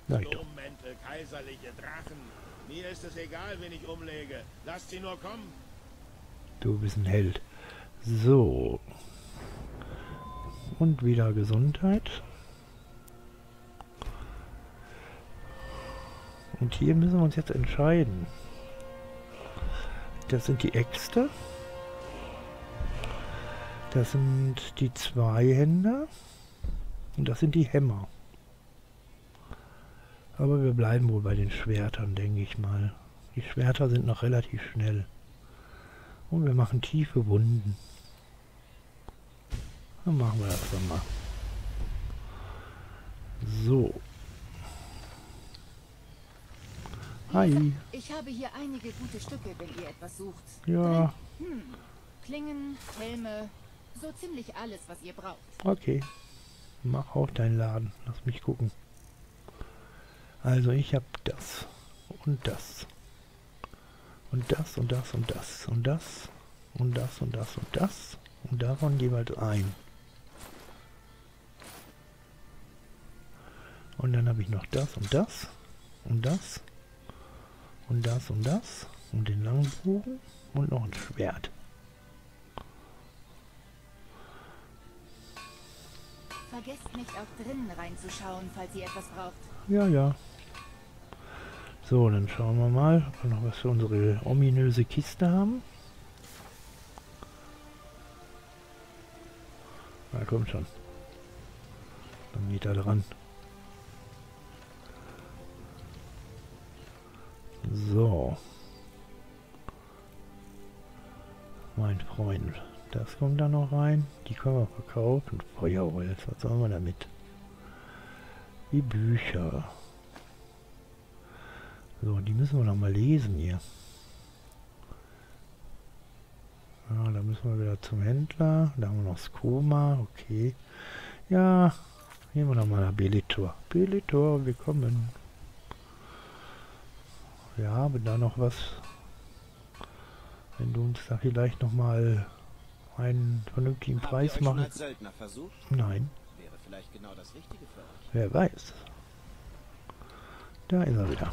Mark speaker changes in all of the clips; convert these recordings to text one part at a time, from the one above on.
Speaker 1: Sag ich doch.
Speaker 2: Sturmmäntel, kaiserliche Drachen. Mir ist es egal, wen ich umlege. Lasst sie nur kommen.
Speaker 1: Du bist ein Held. So. Und wieder Gesundheit. Und hier müssen wir uns jetzt entscheiden. Das sind die Äxte. Das sind die Zweihänder. Und das sind die Hämmer. Aber wir bleiben wohl bei den Schwertern, denke ich mal. Die Schwerter sind noch relativ schnell. Und wir machen tiefe Wunden. Dann machen wir das dann mal. So. Hi.
Speaker 3: Ich habe hier einige gute Stücke, wenn ihr etwas sucht.
Speaker 1: Ja,
Speaker 3: Klingen, Helme, so ziemlich alles, was ihr braucht.
Speaker 1: okay. Mach auf deinen Laden. Lass mich gucken. Also ich habe das. Und das. Und das und das und das. Und das. Und das und das und das. Und davon jeweils ein. Und dann habe ich noch das und das. Und das. Und das und das. Und den langen Bogen. Und noch ein Schwert.
Speaker 3: Vergesst nicht auch drinnen reinzuschauen, falls ihr etwas braucht.
Speaker 1: Ja, ja. So, dann schauen wir mal, ob wir noch was für unsere ominöse Kiste haben. Na, kommt schon. Dann geht er dran. So. Mein Freund. Das kommt da noch rein. Die können wir verkaufen. Feuerholz. Was sollen wir damit? Die Bücher. So, die müssen wir noch mal lesen hier. Ja, da müssen wir wieder zum Händler. Da haben wir noch Skoma. Okay. Ja, gehen wir noch mal nach Belitor. Belitor, willkommen. Wir haben da noch was. Wenn du uns da vielleicht noch mal einen vernünftigen Preis machen.
Speaker 4: Als Söldner versucht?
Speaker 1: Nein,
Speaker 4: Wäre vielleicht genau das Richtige für euch.
Speaker 1: wer weiß. Da ist er wieder.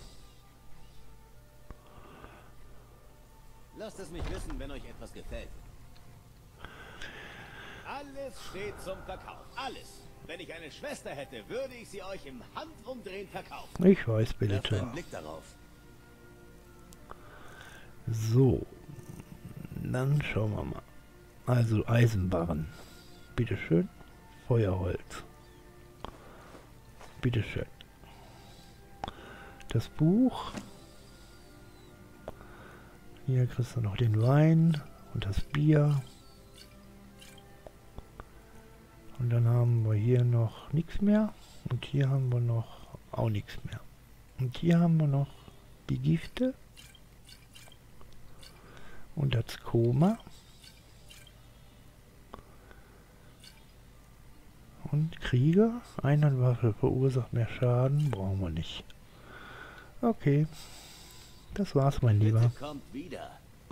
Speaker 4: Lasst es mich wissen, wenn euch etwas gefällt.
Speaker 2: Alles steht zum Verkauf. Alles. Wenn ich eine Schwester hätte, würde ich sie euch im Handumdrehen verkaufen.
Speaker 1: Ich weiß,
Speaker 4: Werft einen
Speaker 1: Belitor.
Speaker 4: Blick darauf.
Speaker 1: So, dann schauen wir mal. Also Eisenbarren. Bitteschön. Feuerholz. Bitteschön. Das Buch. Hier kriegst du noch den Wein und das Bier. Und dann haben wir hier noch nichts mehr. Und hier haben wir noch auch nichts mehr. Und hier haben wir noch die Gifte. Und das Koma. Und Krieger. Einhandwaffe verursacht mehr Schaden. Brauchen wir nicht. Okay. Das war's, mein Lieber.
Speaker 4: Bitte kommt wieder.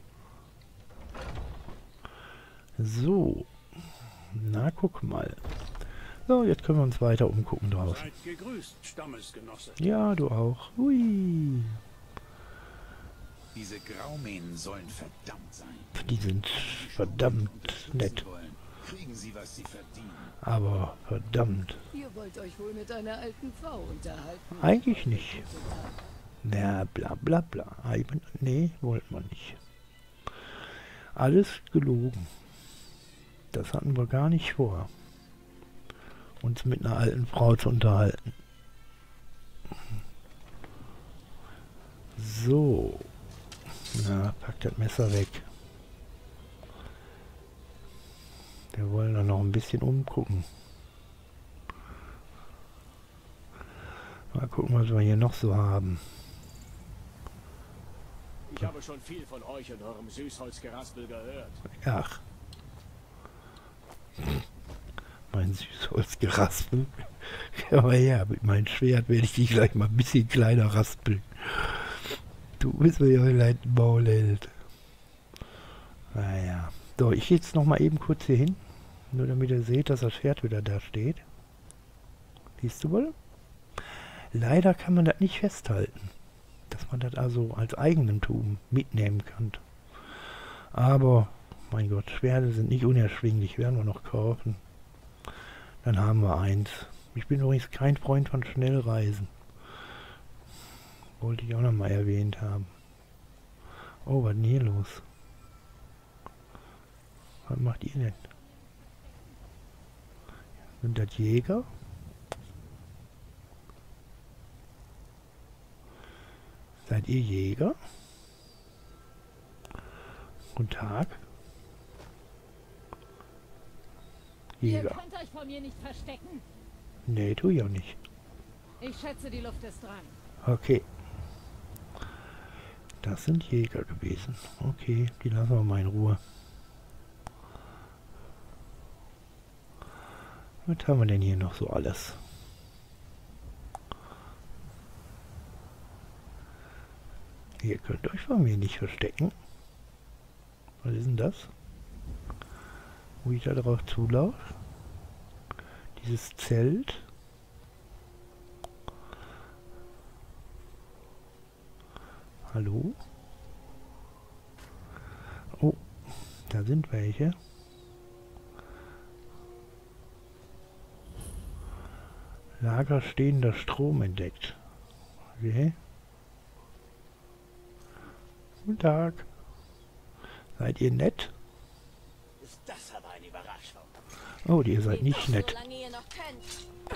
Speaker 1: So. Na, guck mal. So, jetzt können wir uns weiter umgucken draußen.
Speaker 5: Seid gegrüßt, Stammesgenosse.
Speaker 1: Ja, du auch. Hui.
Speaker 5: Diese Graumähnen sollen verdammt sein.
Speaker 1: Die sind verdammt nett.
Speaker 5: Wollen. Kriegen sie, was sie verdienen.
Speaker 1: Aber verdammt.
Speaker 6: Ihr wollt euch wohl mit einer alten Frau unterhalten.
Speaker 1: Eigentlich nicht. Na, bla bla bla. Nee, wollten wir nicht. Alles gelogen. Das hatten wir gar nicht vor, uns mit einer alten Frau zu unterhalten. So. Na, pack das Messer weg. Wir wollen da noch ein bisschen umgucken. Mal gucken, was wir hier noch so haben.
Speaker 2: Ich habe schon viel von euch und eurem Süßholzgeraspel gehört.
Speaker 1: Ach. Mein Süßholzgeraspel. Aber ja, mit meinem Schwert werde ich dich gleich mal ein bisschen kleiner raspeln. Du bist mir ja leid, Maulheld. Naja. So, ich gehe jetzt noch mal eben kurz hier hin. Nur damit ihr seht, dass das Pferd wieder da steht. Siehst du wohl? Leider kann man das nicht festhalten, dass man das also als Eigentum mitnehmen kann. Aber, mein Gott, Schwerte sind nicht unerschwinglich, werden wir noch kaufen. Dann haben wir eins. Ich bin übrigens kein Freund von Schnellreisen. Wollte ich auch noch mal erwähnt haben. Oh, was ist denn hier los? Was macht ihr denn? Sind das Jäger? Seid ihr Jäger? Guten Tag.
Speaker 6: Ihr
Speaker 1: Jäger.
Speaker 6: könnt euch vor mir nicht verstecken.
Speaker 1: Nee, tu ich auch nicht.
Speaker 6: Ich schätze, die Luft ist dran.
Speaker 1: Okay. Das sind Jäger gewesen. Okay, die lassen wir mal in Ruhe. Was haben wir denn hier noch so alles? Ihr könnt euch von mir nicht verstecken. Was ist denn das? Wo ich da drauf zulaufe? Dieses Zelt. Hallo? Oh, da sind welche. Lager stehender Strom entdeckt. Okay. Guten Tag. Seid ihr nett?
Speaker 4: Ist das aber eine Überraschung.
Speaker 1: Oh, ihr seid nicht nett.
Speaker 7: Solange ihr noch könnt.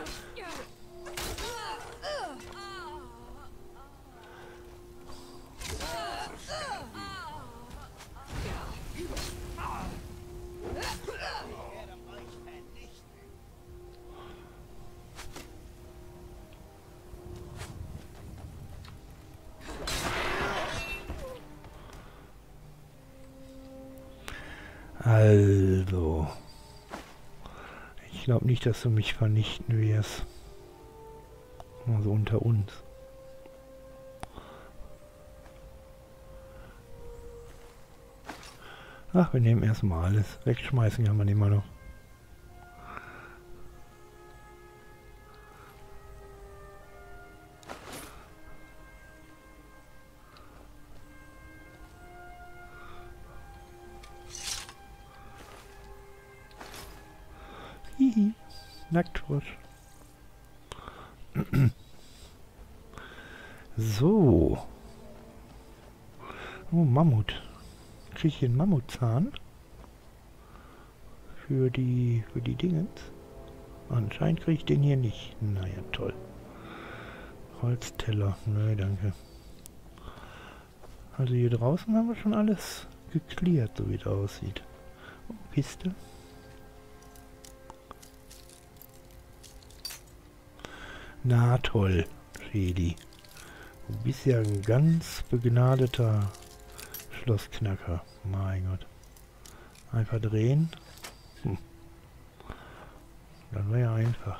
Speaker 1: Also. Ich glaube nicht, dass du mich vernichten wirst. Also unter uns. Ach, wir nehmen erstmal alles. Wegschmeißen kann man immer noch. Hihi. Nacktfrosch. So. Oh, Mammut. Kriege ich einen Mammutzahn? Für die Dingens? Anscheinend kriege ich den hier nicht. Naja, toll. Holzteller. Nö, danke. Also hier draußen haben wir schon alles geklärt, so wie es aussieht. Oh, Kiste. Na toll, Schädi. Du bist ja ein ganz begnadeter Schlossknacker. Mein Gott. Einfach drehen. Dann wäre ja einfach.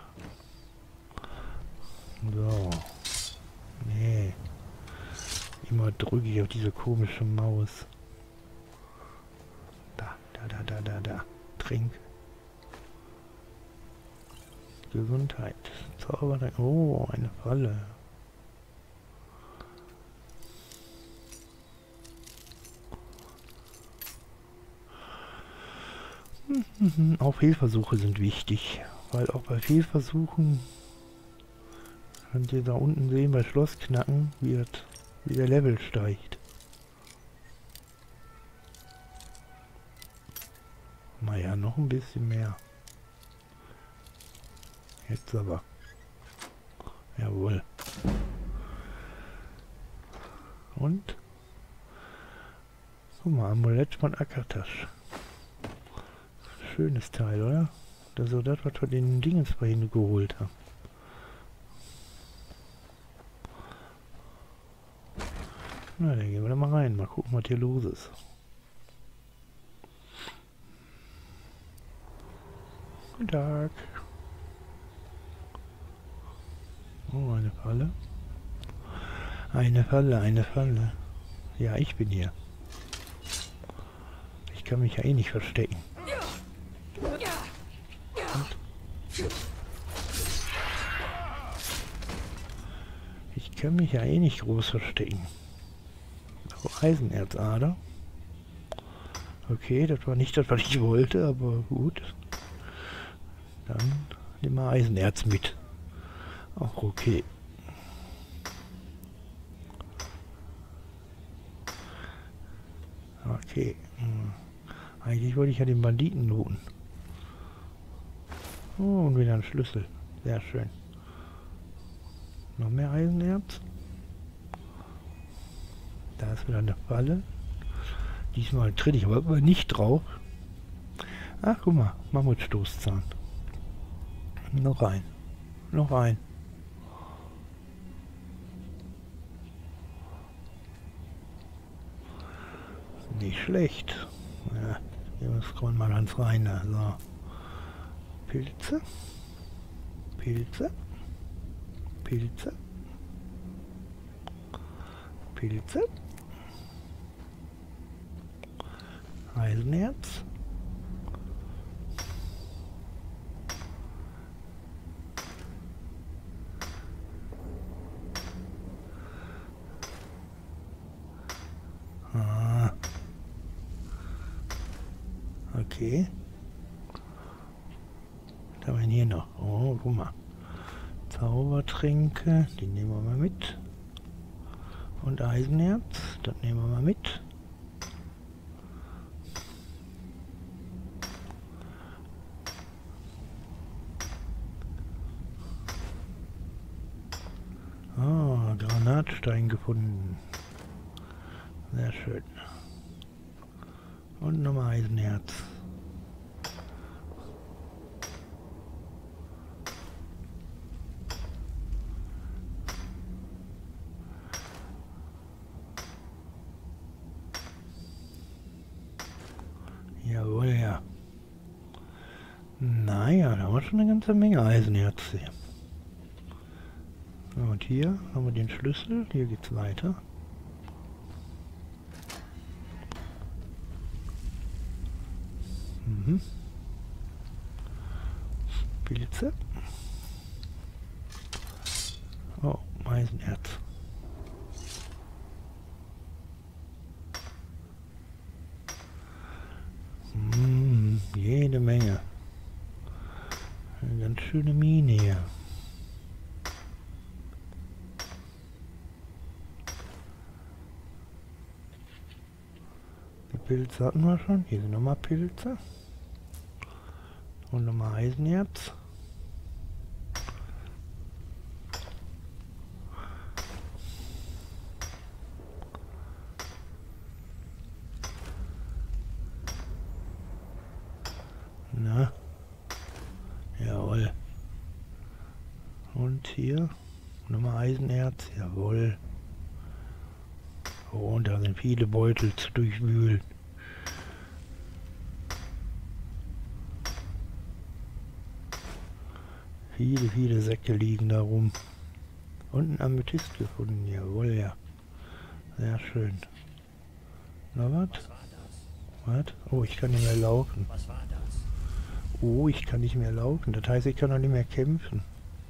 Speaker 1: So. Nee. Immer drücke ich auf diese komische Maus. Da. Trink. Gesundheit. Zauber. Oh, eine Falle. Auch Fehlversuche sind wichtig, weil auch bei Fehlversuchen, könnt ihr da unten sehen, bei Schlossknacken wird, wie der Level steigt. Naja, noch ein bisschen mehr. Jetzt aber. Jawohl. Und? Guck mal, Amulett von Akatasch. Schönes Teil, oder? Das ist so das, was wir den Dingens vorhin geholt haben. Na, dann gehen wir da mal rein. Mal gucken, was hier los ist. Guten Tag. Oh, eine Falle. Eine Falle, eine Falle. Ja, ich bin hier. Ich kann mich ja eh nicht verstecken. Und? kann mich ja eh nicht groß verstecken. Oh, Eisenerzader. Okay, das war nicht das, was ich wollte, aber gut. Dann nehmen wir Eisenerz mit. Auch okay. Okay. Eigentlich wollte ich ja den Banditen looten. Oh, und wieder ein Schlüssel. Sehr schön. Noch mehr Eisenerz. Da ist wieder eine Falle. Diesmal tritt ich aber nicht drauf. Ach, guck mal. Mammutstoßzahn. Noch ein. Noch ein. Nicht schlecht. Ja, hier scrollen wir ganz rein. Da. So. Pilze. Pilze. Pilze. Pilze. Eisenerz. Ah. Okay. Was haben wir denn hier noch? Oh, guck mal. Zaubertränke, die nehmen wir mal mit. Und Eisenerz, das nehmen wir mal mit. Ah, Granatstein gefunden. Sehr schön. Und nochmal Eisenerz. Jawohl, ja. Naja, da haben wir schon eine ganze Menge Eisenerz hier. So, und hier haben wir den Schlüssel. Hier geht's weiter. Mhm. Pilze. Oh, Eisenerz. Jede Menge. Eine ganz schöne Mine hier. Die Pilze hatten wir schon. Hier sind nochmal Pilze. Und nochmal Eisenerz. Na. Jawohl. Und hier nochmal Eisenerz. Jawohl. Oh, und da sind viele Beutel zu durchwühlen. Viele Säcke liegen da rum. Und ein Amethyst gefunden. Jawohl, ja. Sehr schön. Na was? Was? Oh, ich kann nicht mehr laufen.
Speaker 4: Was war das?
Speaker 1: Oh, ich kann nicht mehr laufen. Das heißt, ich kann auch nicht mehr kämpfen.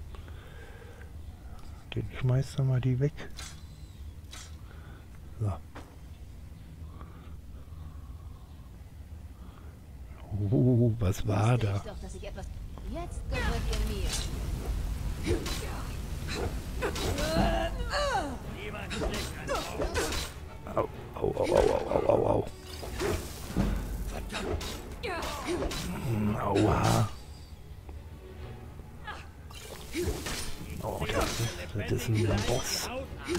Speaker 1: Den schmeißt doch mal die weg. So. Oh, was war da?
Speaker 3: Doch, dass ich etwas... Jetzt gehört ihr mir.
Speaker 1: Au, au, au, au, au, au, au. Aua. Oh, das ist ein Boss.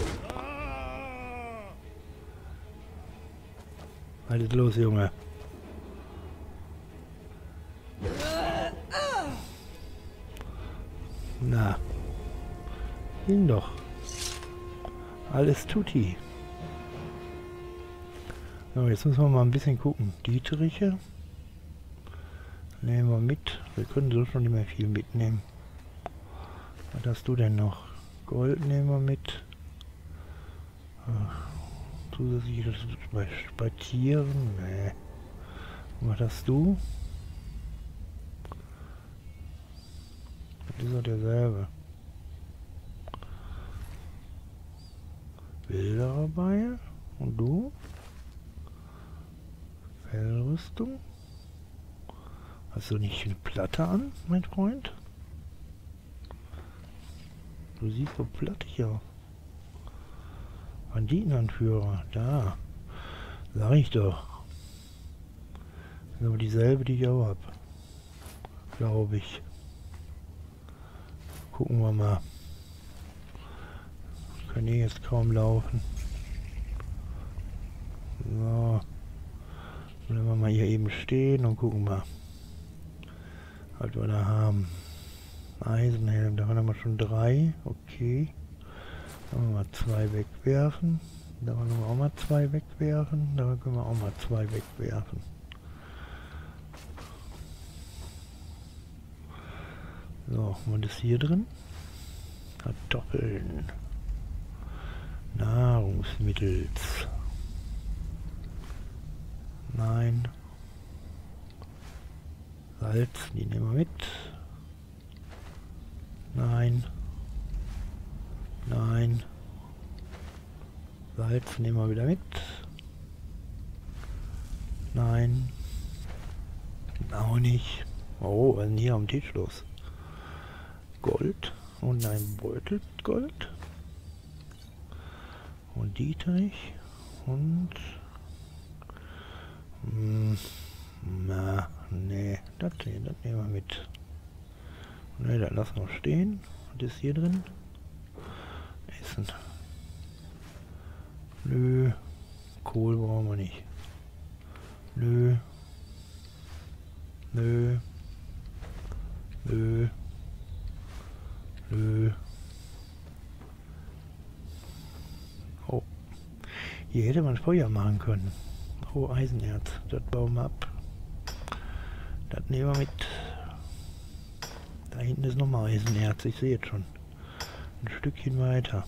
Speaker 1: Was ist los, Junge? Na. Ihn doch. Alles tutti. So, jetzt müssen wir mal ein bisschen gucken. Dietriche. Nehmen wir mit. Wir können so schon nicht mehr viel mitnehmen. Was hast du denn noch? Gold nehmen wir mit. Zusätzliches bei Spazieren. Nee. Was hast du? Das ist doch derselbe. Bilderreihe. Und du? Fellrüstung. Hast du nicht eine Platte an, mein Freund? Du siehst so plattig aus. Banditenanführer, da. Sag ich doch. Das ist aber dieselbe, die ich auch habe. Glaube ich. Gucken wir mal. Ich kann hier jetzt kaum laufen. So. Bleiben wir mal hier eben stehen und gucken mal, was wir da haben. Eisenhelm, da haben wir schon 3. Okay. Da können wir mal 2 wegwerfen. Da können wir auch mal 2 wegwerfen. Da können wir auch mal 2 wegwerfen. So, was ist hier drin? Kartoffeln. Nahrungsmittels. Nein. Salz, die nehmen wir mit. Nein. Nein. Salz nehmen wir wieder mit. Nein. Auch nicht. Oh, was ist denn hier am Tisch los? Gold und ein Beutel mit Gold. Und Dietrich und... na, nee, das nehmen wir mit. Ne, das lassen wir stehen. Was ist hier drin? Essen. Nö. Kohl brauchen wir nicht. Nö. Nö. Nö. Nö. Oh. Hier hätte man Feuer machen können. Oh, Eisenerz. Das bauen wir ab. Das nehmen wir mit. Da hinten ist nochmal Eisenerz. Ich sehe jetzt schon. Ein Stückchen weiter.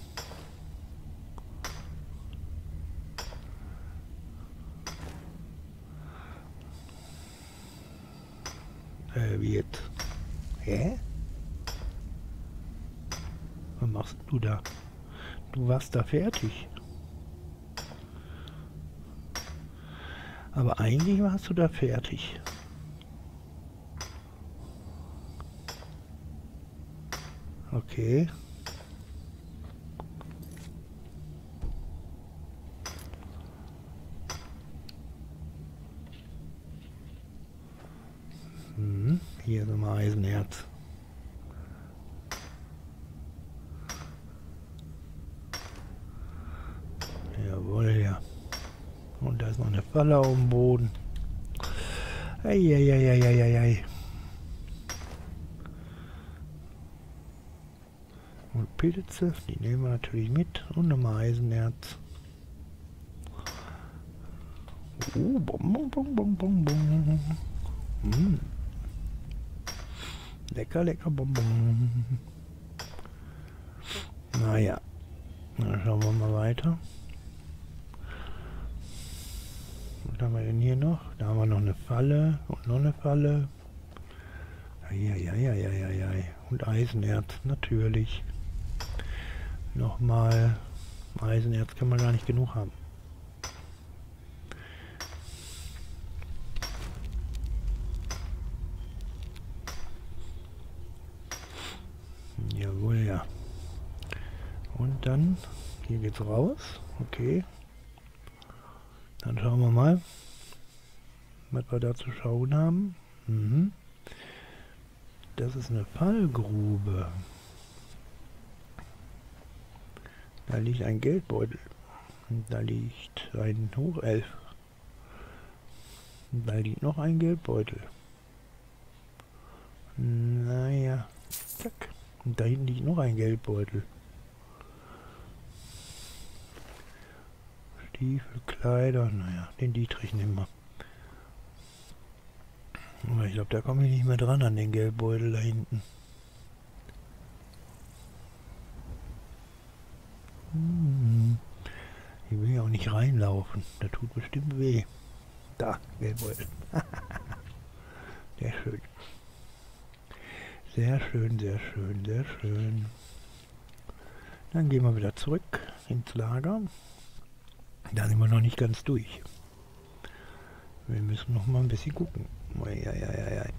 Speaker 1: Wie jetzt? Hä? Was machst du da? Du warst da fertig. Aber eigentlich warst du da fertig. Okay. Hier ist nochmal Eisenerz. Jawohl, ja. Und da ist noch eine Falle auf dem Boden. Eieieiei. Und Pilze, die nehmen wir natürlich mit. Und nochmal Eisenerz. Bonbon. Lecker, lecker Bonbon. Naja, dann schauen wir mal weiter. Was haben wir denn hier noch? Da haben wir noch eine Falle und noch eine Falle. Eieieiei. Und Eisenerz, natürlich. Nochmal. Eisenerz kann man gar nicht genug haben. Jawohl, ja. Und dann, hier geht's raus. Okay. Dann schauen wir mal, was wir da zu schauen haben. Das ist eine Fallgrube. Da liegt ein Geldbeutel. Und da liegt ein Hochelf. Und da liegt noch ein Geldbeutel. Naja, zack. Und da hinten liegt noch ein Geldbeutel. Stiefel, Kleider, naja, den Dietrich nehmen wir. Aber ich glaube, da komme ich nicht mehr dran an den Geldbeutel da hinten. Ich will ja auch nicht reinlaufen. Das tut bestimmt weh. Da, Geldbeutel. Sehr schön. Sehr schön, sehr schön, sehr schön. Dann gehen wir wieder zurück ins Lager. Da sind wir noch nicht ganz durch. Wir müssen noch mal ein bisschen gucken. Eieieiei.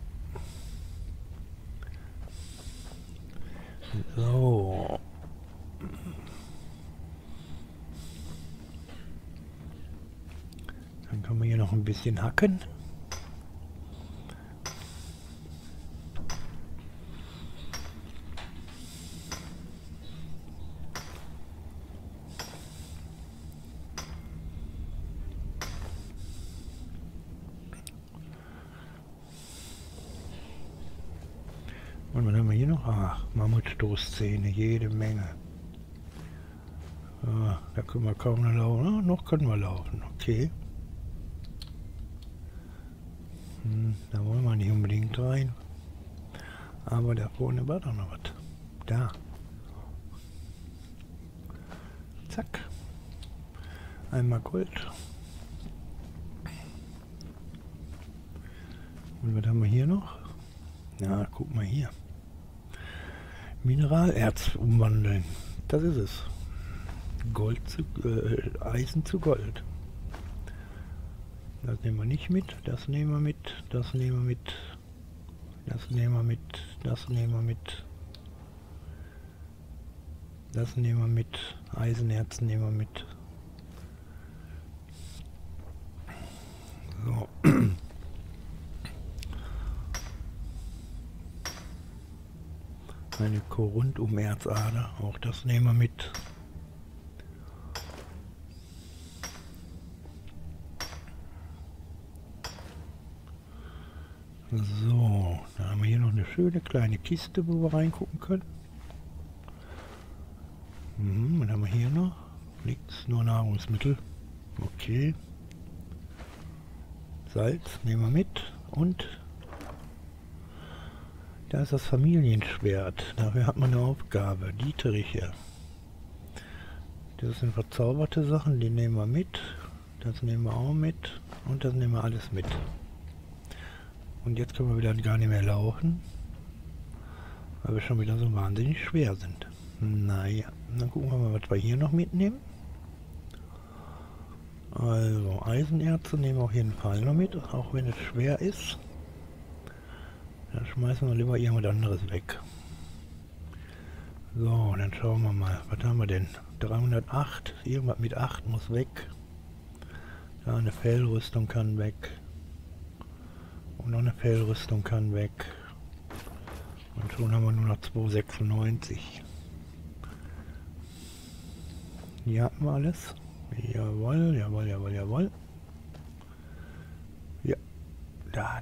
Speaker 1: So. Dann können wir hier noch ein bisschen hacken. Und was haben wir hier noch? Ach, Mammutstoßzähne, jede Menge. Ah, da können wir kaum noch laufen. Ah, noch können wir laufen, okay. Da wollen wir nicht unbedingt rein. Aber da vorne war doch noch was. Da. Zack. Einmal Gold. Und was haben wir hier noch? Ja, guck mal hier. Mineralerz umwandeln. Das ist es. Gold zu Eisen zu Gold. Das nehmen wir nicht mit. Das nehmen wir mit. Das nehmen wir mit. Das nehmen wir mit. Das nehmen wir mit. Das nehmen wir mit. Eisenerz nehmen wir mit. So. Eine Korundum-Erzader, auch das nehmen wir mit. So, da haben wir hier noch eine schöne kleine Kiste, wo wir reingucken können. Was haben wir hier noch? Nichts, nur Nahrungsmittel. Okay. Salz nehmen wir mit und da ist das Familienschwert. Dafür hat man eine Aufgabe. Dieteriche. Das sind verzauberte Sachen, die nehmen wir mit. Das nehmen wir auch mit. Und das nehmen wir alles mit. Und jetzt können wir wieder gar nicht mehr laufen. Weil wir schon wieder so wahnsinnig schwer sind. Naja, dann gucken wir mal, was wir hier noch mitnehmen. Also, Eisenerze nehmen wir auf jeden Fall noch mit, auch wenn es schwer ist. Dann schmeißen wir lieber irgendwas anderes weg. So, dann schauen wir mal. Was haben wir denn? 308. Irgendwas mit 8 muss weg. Da eine Fellrüstung kann weg. Und noch eine Fellrüstung kann weg. Und schon haben wir nur noch 296. Hier hatten wir alles. Jawohl, jawohl, jawohl, jawohl. Ja. Da.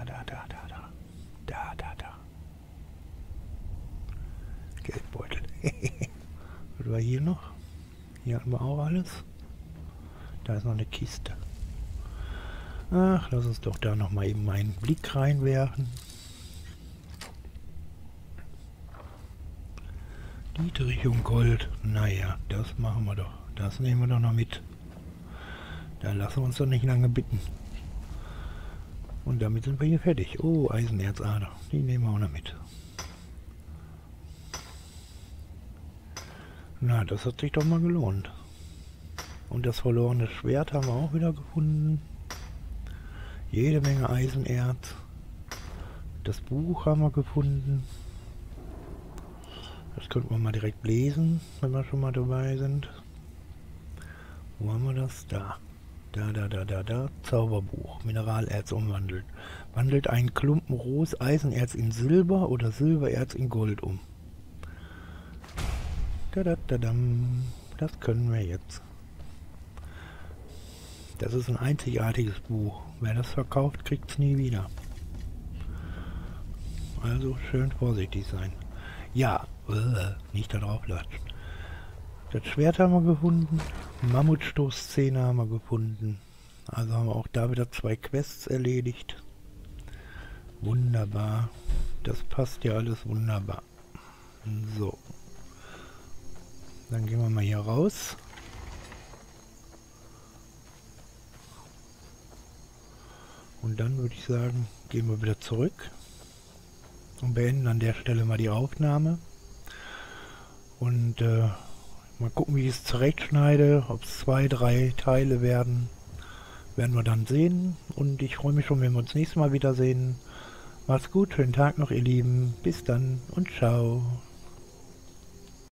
Speaker 1: Geldbeutel. Was war hier noch? Hier hatten wir auch alles. Da ist noch eine Kiste. Ach, lass uns doch da noch mal eben einen Blick reinwerfen. Dieterich und Gold. Naja, das machen wir doch. Das nehmen wir doch noch mit. Da lassen wir uns doch nicht lange bitten. Und damit sind wir hier fertig. Oh, Eisenerzader. Die nehmen wir auch noch mit. Na, das hat sich doch mal gelohnt. Und das verlorene Schwert haben wir auch wieder gefunden. Jede Menge Eisenerz. Das Buch haben wir gefunden. Das könnten wir mal direkt lesen, wenn wir schon mal dabei sind. Wo haben wir das? Da. Da. Zauberbuch. Mineralerz umwandeln. Wandelt einen Klumpen rohes Eisenerz in Silber oder Silbererz in Gold um. Das können wir jetzt. Das ist ein einzigartiges Buch. Wer das verkauft, kriegt es nie wieder. Also schön vorsichtig sein. Ja, nicht da drauf latschen. Das Schwert haben wir gefunden. Mammutstoßzähne haben wir gefunden. Also haben wir auch da wieder 2 Quests erledigt. Wunderbar. Das passt ja alles wunderbar. So. Dann gehen wir mal hier raus. Und dann würde ich sagen, gehen wir wieder zurück. Und beenden an der Stelle mal die Aufnahme. Und Mal gucken, wie ich es zurechtschneide. Ob es 2, 3 Teile werden, werden wir dann sehen. Und ich freue mich schon, wenn wir uns nächstes Mal wiedersehen. Macht's gut, schönen Tag noch, ihr Lieben. Bis dann und ciao.